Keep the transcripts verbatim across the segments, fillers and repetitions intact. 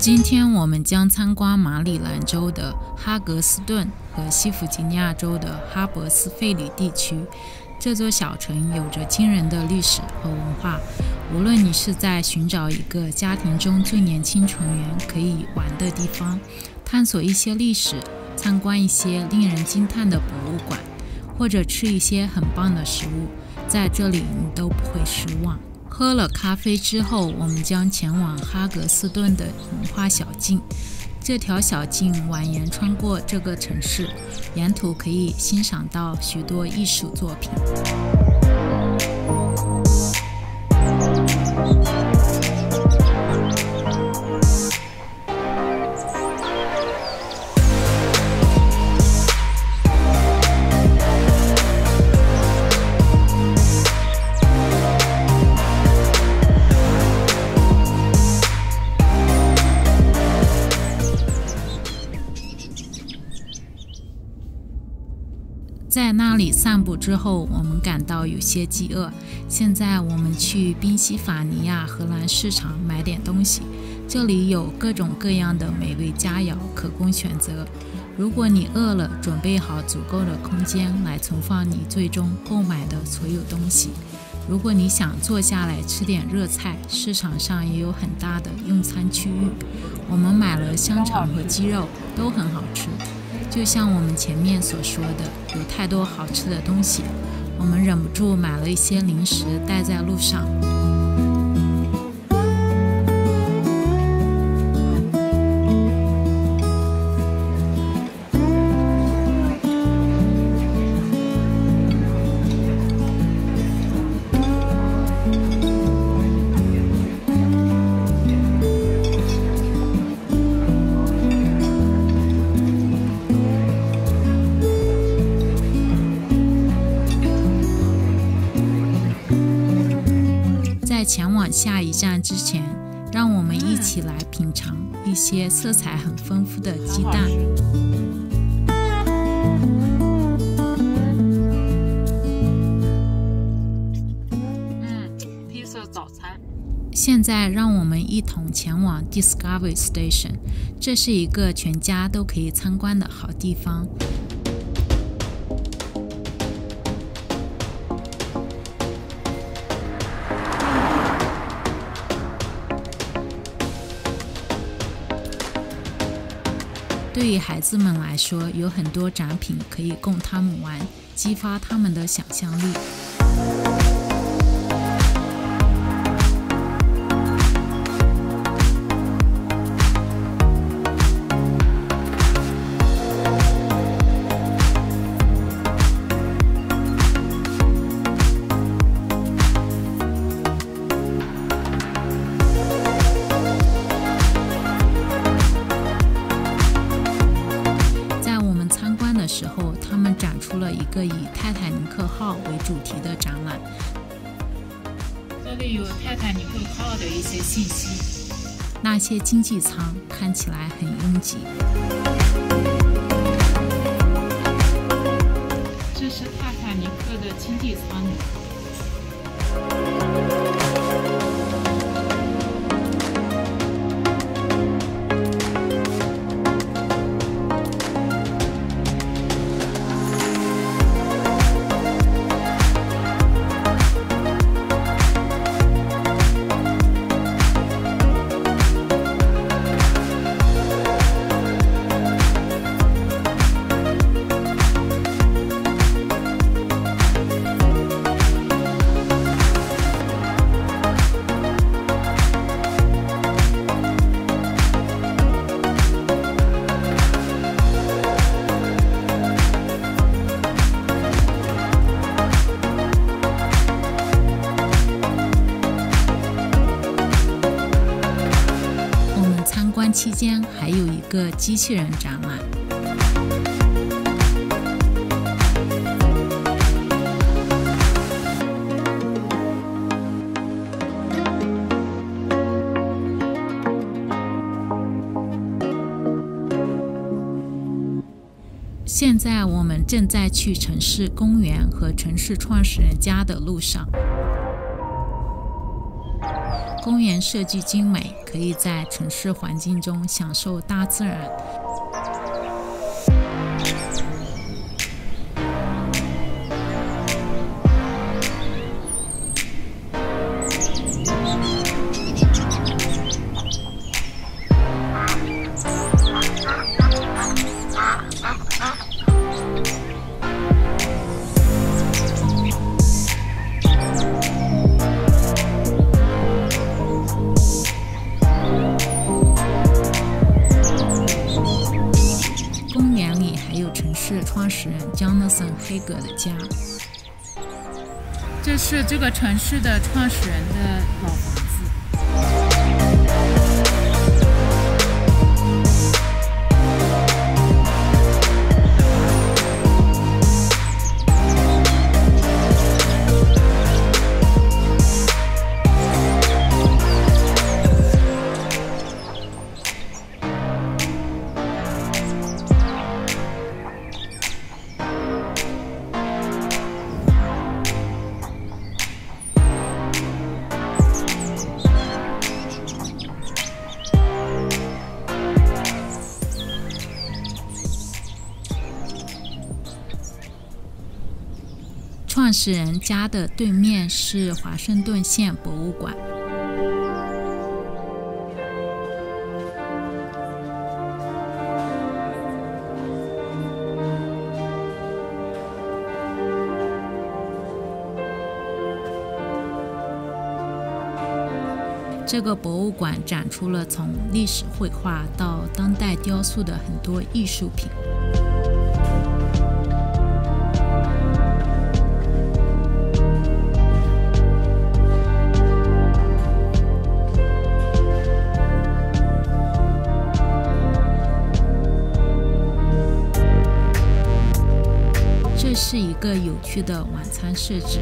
今天我们将参观马里兰州的哈格斯顿和西弗吉尼亚州的哈伯斯费里地区。这座小城有着惊人的历史和文化，无论你是在寻找一个家庭中最年轻成员可以玩的地方，探索一些历史，参观一些令人惊叹的博物馆，或者吃一些很棒的食物，在这里你都不会失望。喝了咖啡之后，我们将前往哈格斯顿的文化小径。这条小径蜿蜒穿过这个城市，沿途可以欣赏到许多艺术作品。在那里散步之后，我们感到有些饥饿。现在我们去宾夕法尼亚荷兰市场买点东西，这里有各种各样的美味佳肴可供选择。如果你饿了，准备好足够的空间来存放你最终购买的所有东西。如果你想坐下来吃点热菜，市场上也有很大的用餐区域。我们买了香肠和鸡肉，都很好吃。就像我们前面所说的，有太多好吃的东西，我们忍不住买了一些零食带在路上。在前往下一站之前，让我们一起来品尝一些色彩很丰富的鸡蛋。 嗯，披萨早餐。 现在让我们一同前往 Discovery Station， 这是一个全家都可以参观的好地方。对于孩子们来说，有很多展品可以供他们玩，激发他们的想象力。时候，他们展出了一个以泰坦尼克号为主题的展览。 这里有泰坦尼克号的一些信息。 那些经济舱看起来很拥挤。 这是泰坦尼克的经济舱。期间还有一个机器人展览。现在我们正在去城市公园和城市创始人家的路上。 公园设计精美，可以在城市环境中享受大自然。 是创始人 Jonathan 黑格的家。这是这个城市的创始人的老房子。创始人家的对面是华盛顿县博物馆。这个博物馆展出了从历史绘画到当代雕塑的很多艺术品。这是一个有趣的晚餐设置。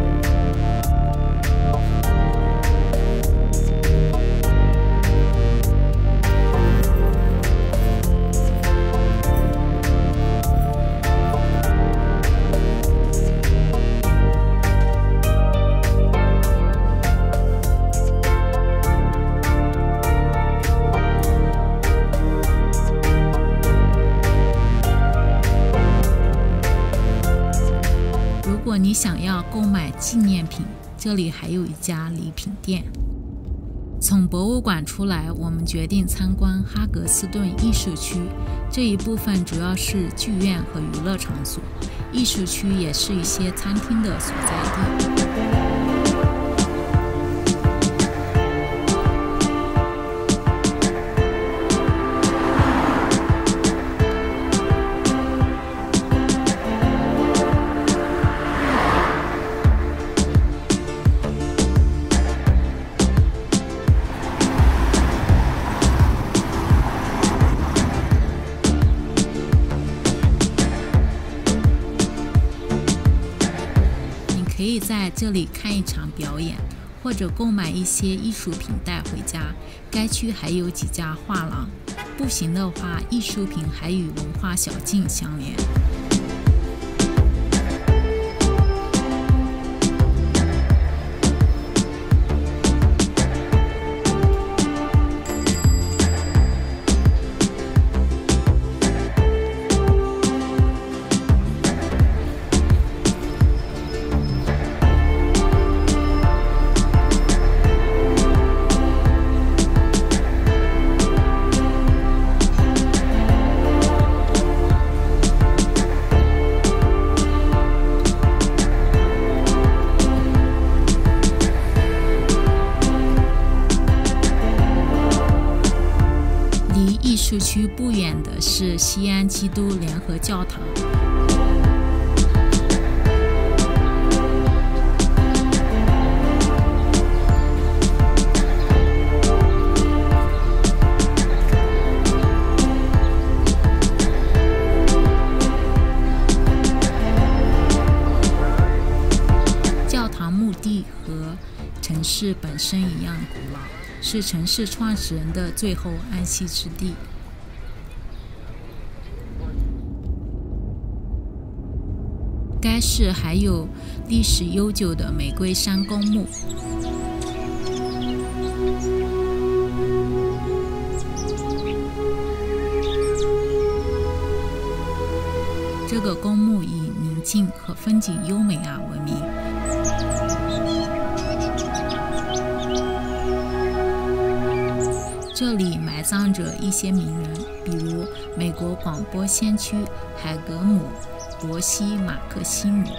如果你想要购买纪念品，这里还有一家礼品店。从博物馆出来，我们决定参观哈格斯顿艺术区。这一部分主要是剧院和娱乐场所，艺术区也是一些餐厅的所在地。可以在这里看一场表演，或者购买一些艺术品带回家。该区还有几家画廊，步行的话，艺术品还与文化小径相连。艺术区不远的是西安基督联合教堂。教堂墓地和城市本身一样古老，是城市创始人的最后安息之地。该市还有历史悠久的玫瑰山公墓。 这个公墓以宁静和风景优美而闻名。这里埋葬着一些名人，比如美国广播先驱海格姆·罗西·马克西姆。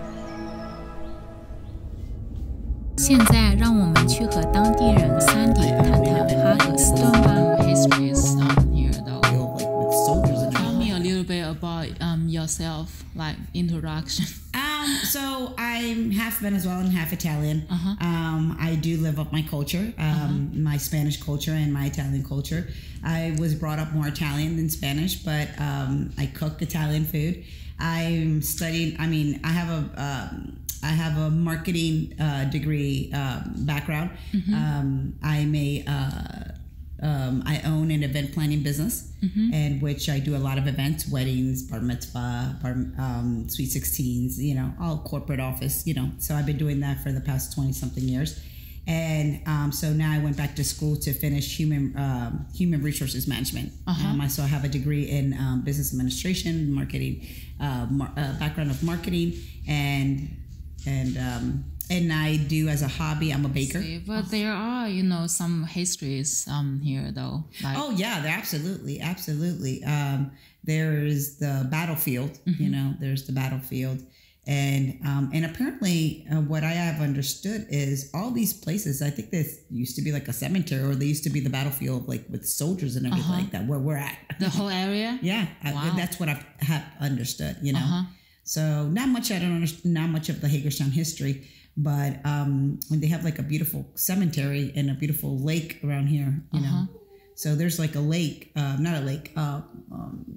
现在让我们去和当地人桑迪谈谈哈格斯顿吧。Histories um, here though. Tell me a little bit about um yourself, like introduction. Um, so I'm half Venezuelan, half Italian. Uh-huh. Um, I do live up my culture, um, uh-huh. my Spanish culture and my Italian culture. I was brought up more Italian than Spanish, but um, I cook Italian food. I'm studying. I mean, I have a. Um, I have a marketing uh, degree um, background. Mm-hmm. Um, I'm a, uh, um, I own an event planning business, mm-hmm. in which I do a lot of events, weddings, bar mitzvah, bar, um, sweet sixteens, you know, all corporate office, you know. So I've been doing that for the past twenty something years. And um, so now I went back to school to finish human um, human resources management. Uh-huh. Um, I so I have a degree in um, business administration, marketing, uh, mar- uh, background of marketing, and And um, and I do as a hobby. I'm a baker. See, but there are, you know, some histories um here though. Like, oh yeah, there absolutely, absolutely. Um, there's the battlefield. Mm-hmm. You know, there's the battlefield, and um, and apparently, uh, what I have understood is all these places. I think this used to be like a cemetery, or they used to be the battlefield, like with soldiers and everything uh-huh. like that, where we're at. The whole area. Yeah, wow. I, that's what I've have understood. You know. Uh-huh. So not much, I don't understand, not much of the Hagerstown history, but um, when they have like a beautiful cemetery and a beautiful lake around here, you uh-huh. know. So there's like a lake, uh, not a lake, uh, um,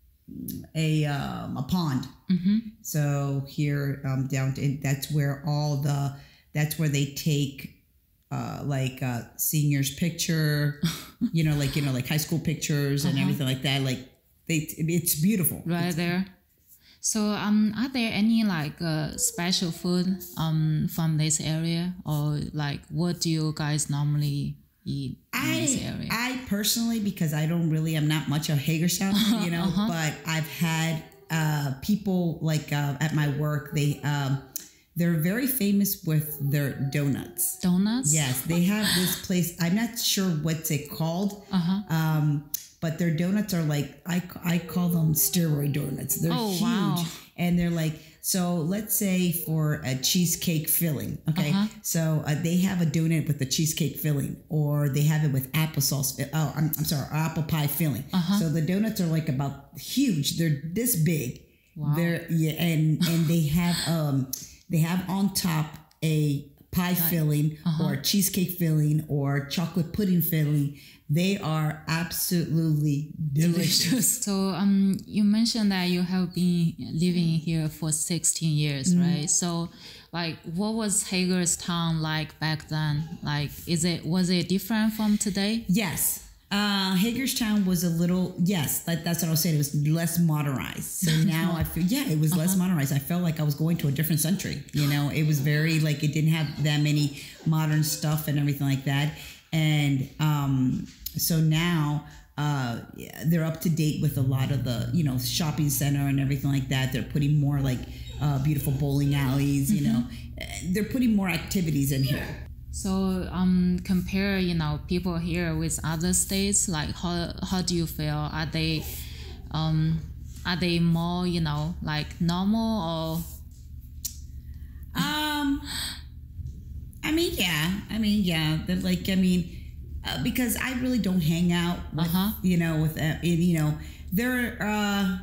a um, a pond. Mm-hmm. So here um, down, to, that's where all the, that's where they take uh, like uh, seniors picture, you know, like, you know, like high school pictures and uh-huh. everything like that. Like they, it's beautiful. Right it's, there. So, um, are there any like uh, special food um from this area, or like what do you guys normally eat in I, this area? I personally, because I don't really, I'm not much of Hagerstown, you know, uh-huh. but I've had uh, people like uh, at my work. They um, they're very famous with their donuts. Donuts? Yes, they have this place. I'm not sure what's it called. Uh huh. Um, But their donuts are like, I, I call them steroid donuts. They're oh, huge. Wow. And they're like, so let's say for a cheesecake filling, okay? Uh-huh. So uh, they have a donut with the cheesecake filling, or they have it with applesauce. Oh, I'm, I'm sorry, apple pie filling. Uh-huh. So the donuts are like about huge. They're this big. Wow. They're, yeah, and, and they have um they have on top a pie right. filling uh-huh. or cheesecake filling or chocolate pudding filling. They are absolutely delicious. delicious. So um, you mentioned that you have been living here for sixteen years, mm-hmm. right? So, like, what was Hagerstown like back then? Like, is it was it different from today? Yes. Uh, Hagerstown was a little, yes, that, that's what I was saying. It was less modernized. So now I feel, yeah, it was uh-huh. less modernized. I felt like I was going to a different century. You know, it was very, like, it didn't have that many modern stuff and everything like that. And um, so now uh, they're up to date with a lot of the, you know, shopping center and everything like that. They're putting more, like, uh, beautiful bowling alleys, mm-hmm. you know. They're putting more activities in here. So um, compare, you know, people here with other states. Like, how how do you feel? Are they, um, are they more, you know, like normal or? Um, I mean, yeah. I mean, yeah. They're like, I mean, uh, because I really don't hang out with, uh-huh. you know, with, uh, you know, they're uh,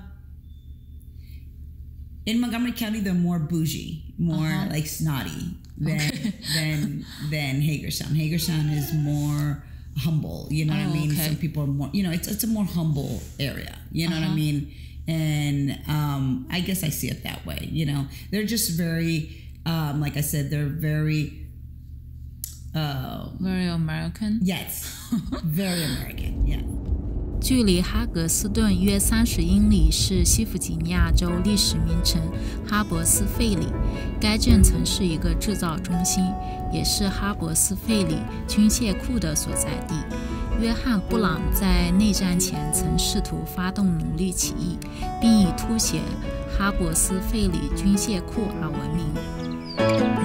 in Montgomery County. They're more bougie, more uh-huh. like snotty. Than, okay. than than Hagerstown. Hagerstown is more humble. You know oh, what I mean? Okay. Some people are more. You know, it's it's a more humble area. You know uh-huh. what I mean? And um, I guess I see it that way. You know, they're just very, um, like I said, they're very, uh, very American. Yes, very American. Yeah. 距离哈格斯顿约三十英里是西弗吉尼亚州历史名城哈伯斯费里。该镇曾是一个制造中心， 也是哈伯斯费里军械库的所在地。约翰·布朗在内战前曾试图发动奴隶起义，并以凸显哈伯斯费里军械库而闻名。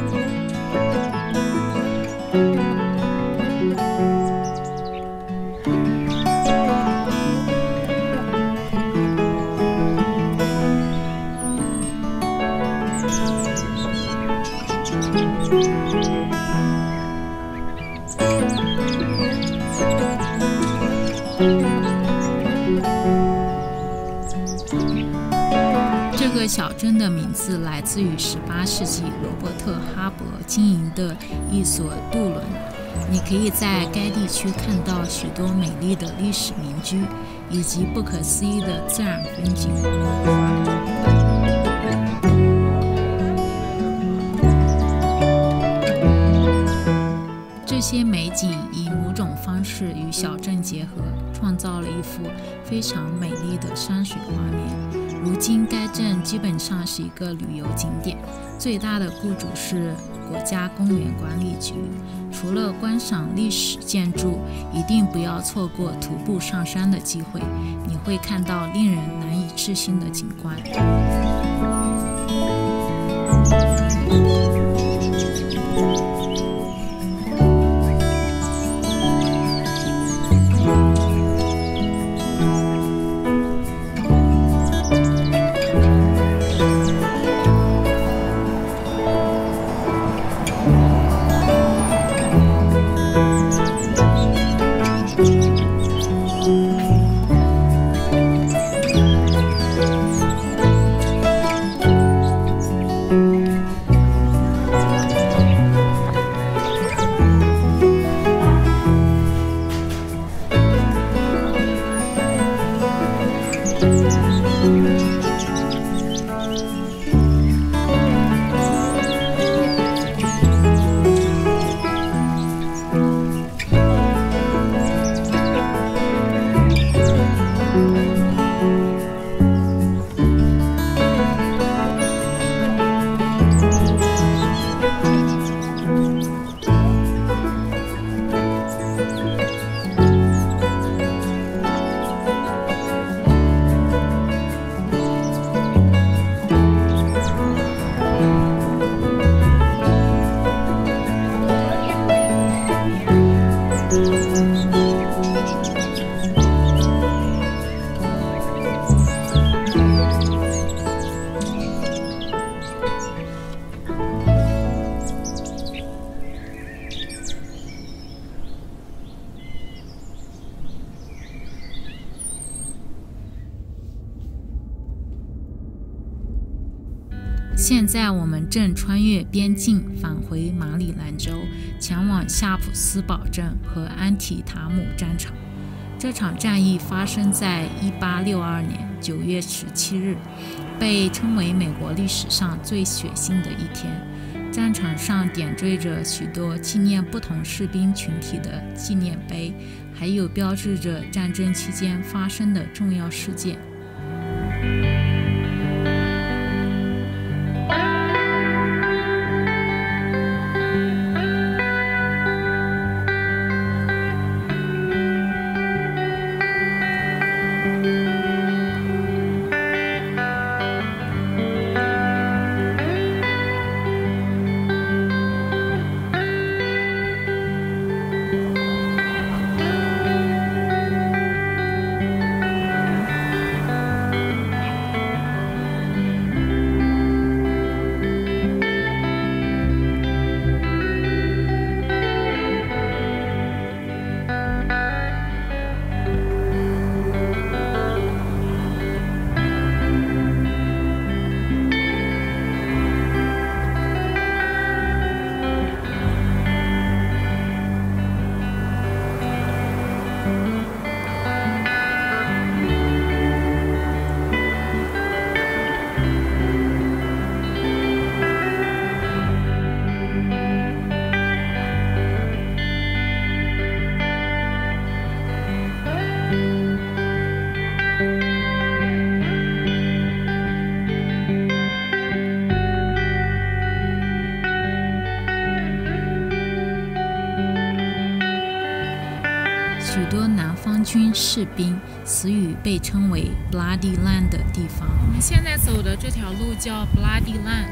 这个小镇的名字来自于十八世纪罗伯特·哈伯经营的一所渡轮。你可以在该地区看到许多美丽的历史民居，以及不可思议的自然风景。这些美景以某种方式与小镇结合，创造了一幅非常美丽的山水画面。如今该镇基本上是一个旅游景点，最大的雇主是国家公园管理局。除了观赏历史建筑，一定不要错过徒步上山的机会，你会看到令人难以置信的景观。现在我们正穿越边境返回马里兰州，前往夏普斯堡镇和安提塔姆战场。这场战役发生在一八六二年九月十七日，被称为美国历史上最血腥的一天。战场上点缀着许多纪念不同士兵群体的纪念碑，还有标志着战争期间发生的重要事件。 军士兵死于被称为 Bloody Land 的地方。我们现在走的这条路叫 Bloody Land。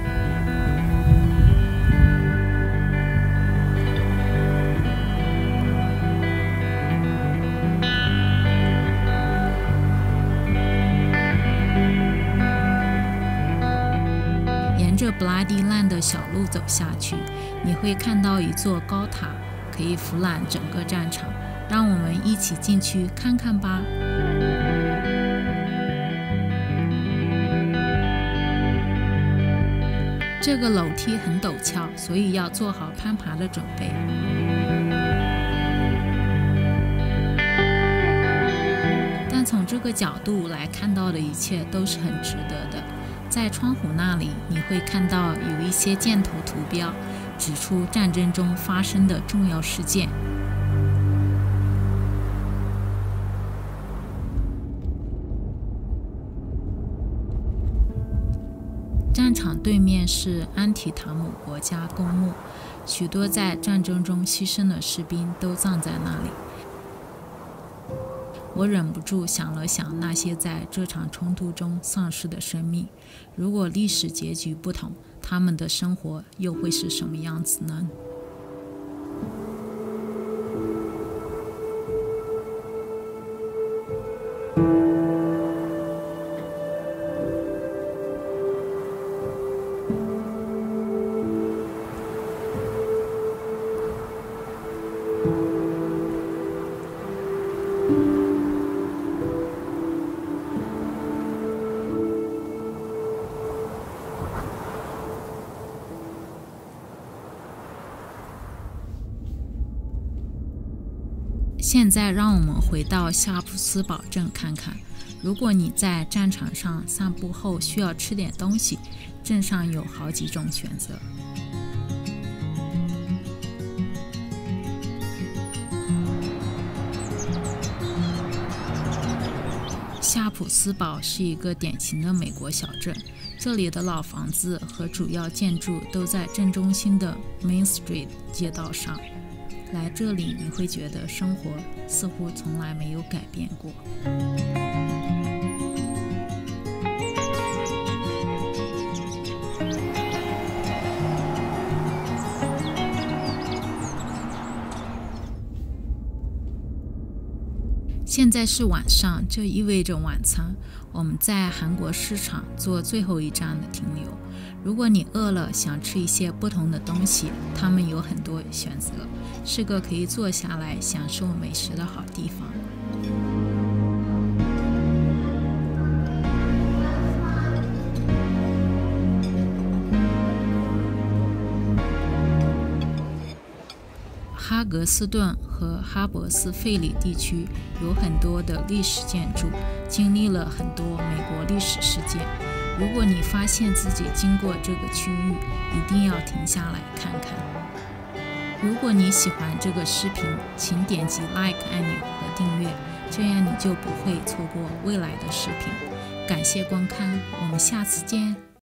沿着 Bloody Land 的小路走下去，你会看到一座高塔，可以俯览整个战场。让我们一起进去看看吧。这个楼梯很陡峭，所以要做好攀爬的准备。但从这个角度来看到的一切都是很值得的。在窗户那里，你会看到有一些箭头图标，指出战争中发生的重要事件。战场对面是安提塔姆国家公墓，许多在战争中牺牲的士兵都葬在那里。我忍不住想了想那些在这场冲突中丧失的生命，如果历史结局不同，他们的生活又会是什么样子呢？现在让我们回到夏普斯堡镇看看，如果你在战场上散步后需要吃点东西，镇上有好几种选择。夏普斯堡是一个典型的美国小镇，这里的老房子和主要建筑都在镇中心的 Main Street 街道上。来这里你会觉得生活似乎从来没有改变过。现在是晚上，这意味着晚餐。我们在韩国市场做最后一站的停留。如果你饿了，想吃一些不同的东西，他们有很多选择，是个可以坐下来享受美食的好地方。哈格斯顿和哈伯斯费里地区有很多的历史建筑，经历了很多美国历史事件。如果你发现自己经过这个区域，一定要停下来看看。如果你喜欢这个视频，请点击 Like 按钮和订阅，这样你就不会错过未来的视频。感谢观看，我们下次见。